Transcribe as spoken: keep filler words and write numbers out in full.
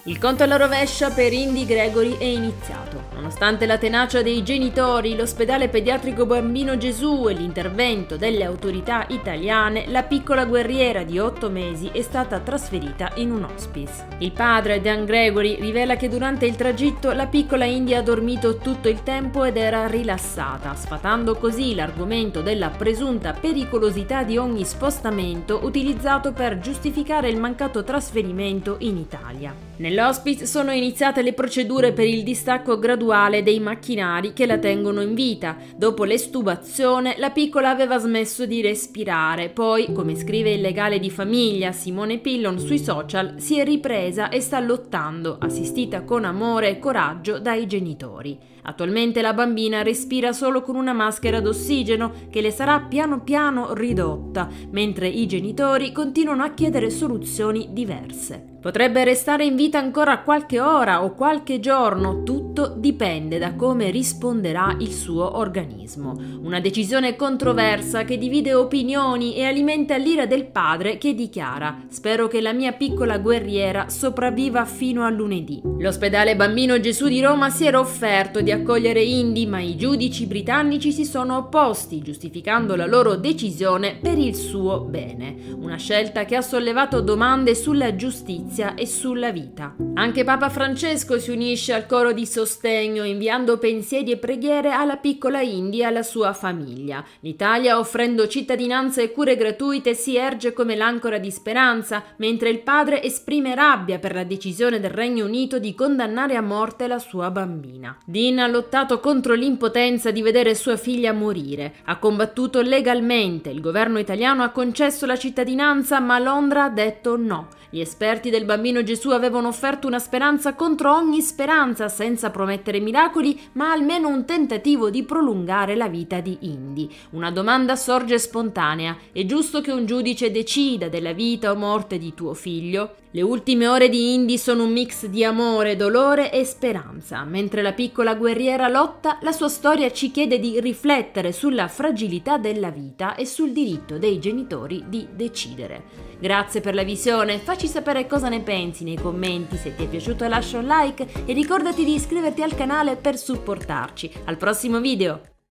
Il conto alla rovescia per Indi Gregory è iniziato. Nonostante la tenacia dei genitori, l'ospedale pediatrico Bambino Gesù e l'intervento delle autorità italiane, la piccola guerriera di otto mesi è stata trasferita in un hospice. Il padre, Dan Gregory, rivela che durante il tragitto la piccola Indi ha dormito tutto il tempo ed era rilassata, sfatando così l'argomento della presunta pericolosità di ogni spostamento utilizzato per giustificare il mancato trasferimento in Italia. Nell'hospice sono iniziate le procedure per il distacco graduale dei macchinari che la tengono in vita. Dopo l'estubazione, la piccola aveva smesso di respirare, poi, come scrive il legale di famiglia Simone Pillon sui social, si è ripresa e sta lottando, assistita con amore e coraggio dai genitori. Attualmente la bambina respira solo con una maschera d'ossigeno che le sarà piano piano ridotta, mentre i genitori continuano a chiedere soluzioni diverse. Potrebbe restare in vita ancora qualche ora o qualche giorno, tutto dipende da come risponderà il suo organismo. Una decisione controversa che divide opinioni e alimenta l'ira del padre che dichiara: «Spero che la mia piccola guerriera sopravviva fino a lunedì». L'ospedale Bambino Gesù di Roma si era offerto di accogliere Indi, ma i giudici britannici si sono opposti, giustificando la loro decisione per il suo bene. Una scelta che ha sollevato domande sulla giustizia e sulla vita. Anche Papa Francesco si unisce al coro di sostegno, inviando pensieri e preghiere alla piccola Indi e alla sua famiglia. L'Italia, offrendo cittadinanza e cure gratuite, si erge come l'ancora di speranza, mentre il padre esprime rabbia per la decisione del Regno Unito di condannare a morte la sua bambina. Dean ha lottato contro l'impotenza di vedere sua figlia morire. Ha combattuto legalmente. Il governo italiano ha concesso la cittadinanza, ma Londra ha detto no. Gli esperti del Bambino Gesù avevano offerto una speranza contro ogni speranza, senza promettere miracoli, ma almeno un tentativo di prolungare la vita di Indi. Una domanda sorge spontanea: è giusto che un giudice decida della vita o morte di tuo figlio? Le ultime ore di Indi sono un mix di amore, dolore e speranza. Mentre la piccola guerriera lotta, la sua storia ci chiede di riflettere sulla fragilità della vita e sul diritto dei genitori di decidere. Grazie per la visione, facci sapere cosa ne pensi nei commenti, se ti è piaciuto lascia un like e ricordati di iscriverti al canale per supportarci. Al prossimo video!